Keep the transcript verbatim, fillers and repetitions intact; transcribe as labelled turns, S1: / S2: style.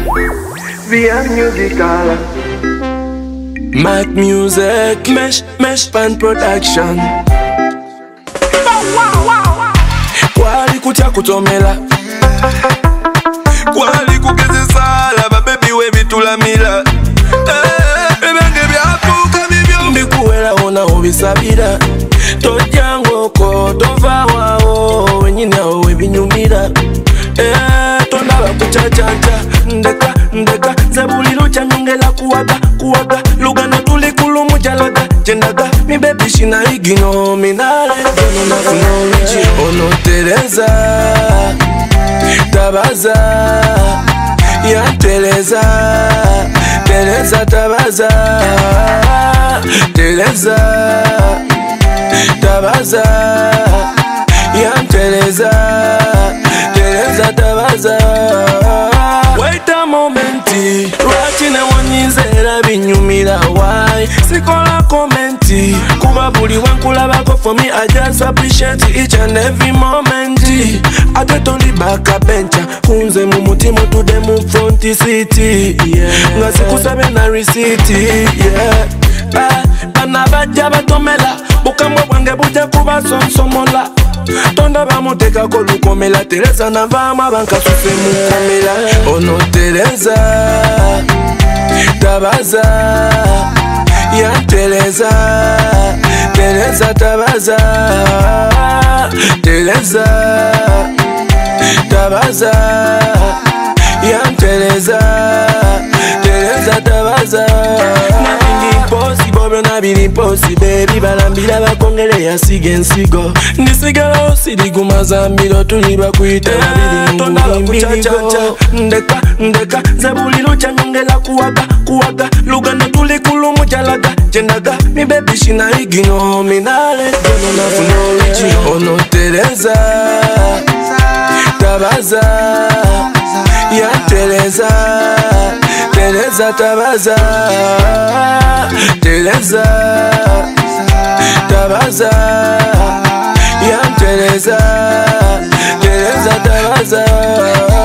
S1: via musical.
S2: Mac Music, Mesh, Mesh Pan Production. Kwali kutia kutomela, kwali kugeze sala, babebi we bitula mila. Ebenge byafuka bibyo mbikuwela ona obisabira. Tojango ko tova wao wenyine awo ebinyumira. Tondaba kuchachanja ndeka ndeka zebuliro chanyongela kuwaga kuwaga lugana tuli kulumu jalaga jendaga mi baby shina igino minale na funology ono Tereza tabaza ya Tereza Tereza tabaza Tereza tabaza ya Tereza Tereza tabaza. Wait a momenti Rachine wanyizera binyumira why sikola commenti kuba buli wankulabako for me I just appreciate each and every moment. I get on the back a bench kunze mu mutima tude mu front seat nga sikusabe na receipt yeah. Bana bajja batomela bukamwe bwange bujja kuba sonsomola tonda bamuteka ko lukomela Tereza na vama bankasufe mu kamera ono Tereza tabaza ya Tereza Tereza tabaza Tereza tabaza ya Tereza Tereza tabaza. Nothing impossible, baby balambira bakongere ya sigensigo ndisigala osiguma zambiro tuliba kuita babiri ndeka ndeka zebuliro chanyongela kuwaga kuwaga lugana tuli kulumu jalaga jendaga mi baby shina igino minale na funology ono Tereza tabaza ya Tereza Tereza tabaza Tereza tabaza ya Tereza Tereza tabaza.